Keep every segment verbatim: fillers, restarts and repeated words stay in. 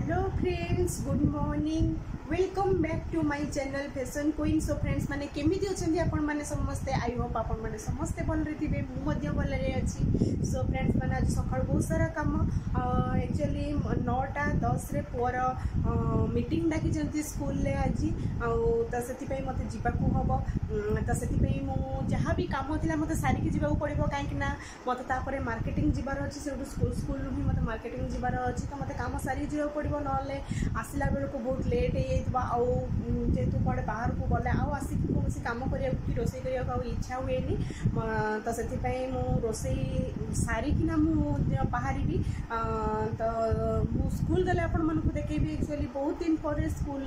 Hello friends, good morning, welcome back to my channel fashion queen. So friends माने केमिति अछंती आपण माने समस्ते, आई होप आपण माने समस्ते भल रे थिबे, मु मध्य भल रे अछि। सो फ्रेंड्स माने आज सकाळ बहुत सारा काम एक्चुअली नौटा दस रे पुअर मीटिंग डाकी जंती स्कूल ले आज आ त सेति पई मते जिबाकू हबो। त सेति पई मु जहा भी काम थिला मते सारी के जिबाकू पड़िबो, काहे कि ना मते तापरे मार्केटिंग जिबार अछि। से स्कूल स्कूल ही मते मार्केटिंग जिबार अछि, त मते काम सारी जिबाकू पड़िबो, नले आसिला बेल को बहुत लेट हे जेहेतु कड़े बाहर को गले आसिक कौन कम करिया कि रोसे करिया इच्छा हुए तो से रोसे सारिकिना बाहर तो मु स्कूल गले आपण मन को देखेबी। एक्चुअली बहुत दिन पर स्कूल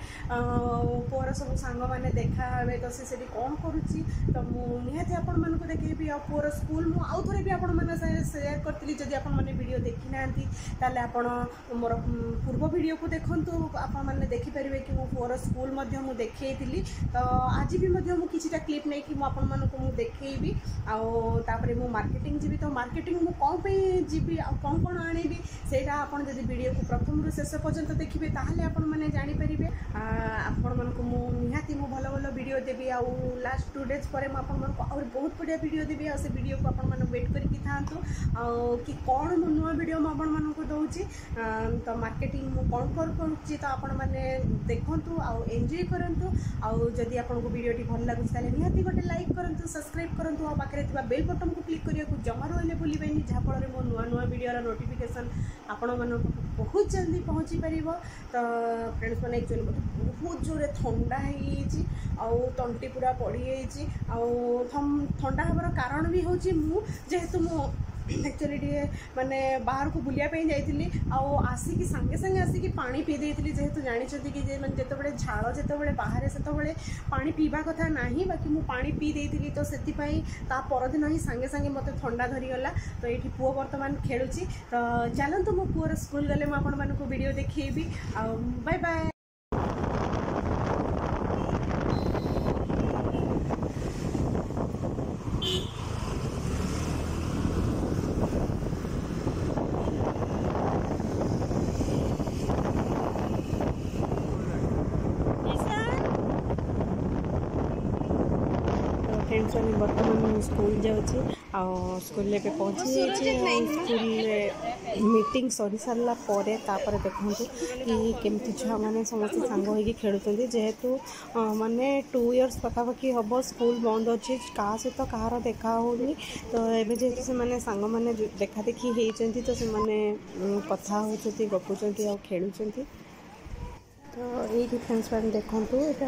पुअर सब सांग मैंने देखा हे तो से कौन करुच्ची तो मुझे आपण मन को देखेबी। आ पुअर स्कूल मु आउ थे भी आपण मैंने शेयर करी, जदि आपण मैंने वीडियो देखी ना ताले आपण मोर पूर्व वीडियो को देखंतु, आपण मैंने देखिपारे कि मो पुअर स्कूल मु देखी। तो आज भी किछिटा क्लिप नहीं कि आपण मानक मु देखैबी। आउे मु मार्केटिंग जी तो मार्केटिंग मु कौन पे जीवी कौन कौन आनेबी सेटा आपण जदि वीडियो को प्रथम रु शेष पर्यंत देखिबे ताहले आपण माने जानि परिबे। आपण मानक मु निहाती मु भलो भलो वीडियो देबी। आ लास्ट टू डेज पर मु आपण मानक और बहुत बढ़िया वीडियो देबी। आ से वीडियो को आपण माने वेट करके थांतु कि कौन मु नुआ वीडियो मु आपण मानक दउची। तो मार्केटिंग मु कौन कर करूची तो आपण माने देखंतु आ एंजॉय करंतु। आउ जदि आपको वीडियो भल लगुच निहाती गोटे लाइक करंतु, सब्सक्राइब करंतु, आ पाखरे थिबा बेल बटन को क्लिक करिया को जमा रहले भूलिबेनी, जहा फल मो नुआ नुआ वीडियो नोटिफिकेशन आपण मन बहुत जल्दी पहुँची पारिबो। तो फ्रेंड्स मैंने एक्चुअली बहुत जोरे ठंडा है आउ तंटी पूरा पड़ी जाइए। आउ ठंडा हबार कारण भी हूँ मु जेहेतु मु एक्चुअली टे माने बाहर को बुलिया पे जाइली आसिकी सांगे सांगे आसिकी पानी पी देती। जेहेतु जानी कि जे माने जेते बड़े झाड़ जेते बड़े बाहर से बड़े पानी पीवा कथा नहीं, बाकी मु पानी पी देती। तो से ता परदिन ही सांगे सांगे मते ठंडा धरीगला। तो ये पुओ बर्तमान खेलुची। तो चलतु मो पुअर स्कूल गले मु आपण मानकु वीडियो देखिएबी। Bye bye. फ्रेंड्स मैंने बर्तमान स्कूल जाऊँगी आ स्कूल पे पहुँची जाइए। स्कूल मीटिंग सरी सारा पर देखूँ कि केमती छुआ मैंने समस्त सांग हो खेलुं। जेहेतु माने टू इयर्स पखापाखि हम स्कूल बंद अच्छी क्या सहित कहार देखा होनी। तो ये जेहेतु से मैंने सांग मैंने देखा देखी होती तो से कथा होती गपुंट आ खेलुं। तो ये फ्रेंड्स मैंने देखूँ यहाँ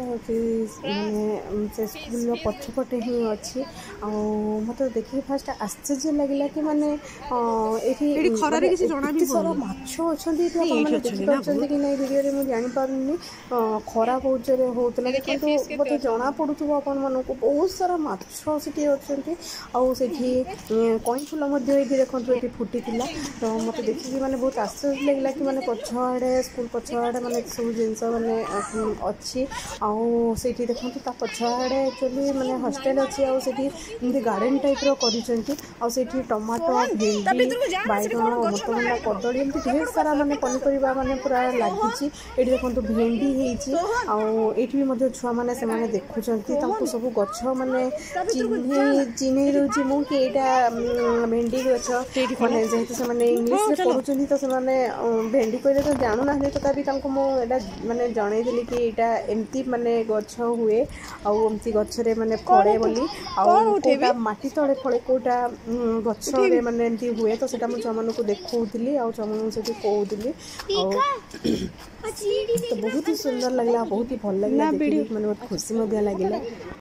मानने से स्कूल पछपटे ही अच्छी। मत देखिए फास्ट आश्चर्य लगे कि माने ये सारा माछ अच्छा देखिए कि नहीं वीडियो में मुझे जापारे खरा बहुत जोर होता कि मत जना पड़ू आपण मन को बहुत सारा माछ से अच्छे कई फूल देखो ये फुटी। तो मत देखिए मैंने बहुत आश्चर्य लगे कि मैंने पछआड़े स्कूल पछआड़े मैंने सब जिन मैंने अच्छी आठी देखो पछआड़े एक्चुअली मैंने हॉस्टल अच्छी आठी गार्डन टाइप कर टमाटो भेंडी बैगण अमृतभंडा कदली एमती ढेर सारा माने पनीपरिया माने पूरा लगी। ये देखो भेंडी होती छुआ मैंने से देखुं सब गछ मैंने चिन्ह दूसरी मुझे भेंडी गछ मैंने जेहेतु से इंग्लीश पढ़ुं तो से भेंडी कहले तो जानू ना तथापि मुझे माने जणई देली कि एटा एमती माने गछ हुए आमती गछरे माने फड़े बोली आउटा माटी तले फड़े कोटा गछरे माने एमती हुए। तो सेटा मु छुआ को देखौली आ छुआ से कहूली। तो बहुत ही सुंदर लगला, बहुत ही भल लगला, मैंने बहुत खुशी लगे।